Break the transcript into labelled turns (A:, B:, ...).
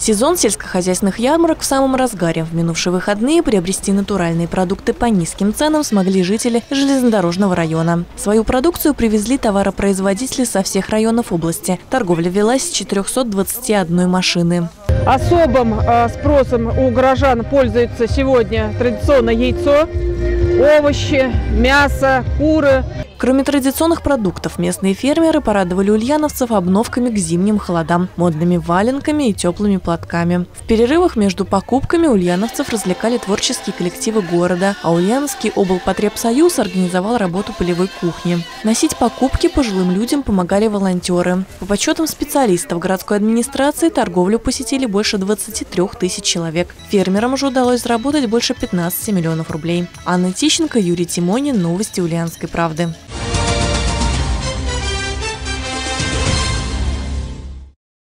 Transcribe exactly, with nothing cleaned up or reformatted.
A: Сезон сельскохозяйственных ярмарок в самом разгаре. В минувшие выходные приобрести натуральные продукты по низким ценам смогли жители железнодорожного района. Свою продукцию привезли товаропроизводители со всех районов области. Торговля велась с четырёхсот двадцати одной машины.
B: Особым спросом у горожан пользуется сегодня традиционно яйцо, овощи, мясо, куры.
A: Кроме традиционных продуктов, местные фермеры порадовали ульяновцев обновками к зимним холодам, модными валенками и теплыми платками. В перерывах между покупками ульяновцев развлекали творческие коллективы города, а Ульяновский облпотребсоюз организовал работу полевой кухни. Носить покупки пожилым людям помогали волонтеры. По подсчетам специалистов городской администрации, торговлю посетили больше двадцати трёх тысяч человек. Фермерам же удалось заработать больше пятнадцати миллионов рублей. Анна Тищенко, Юрий Тимонин. Новости Ульяновской правды.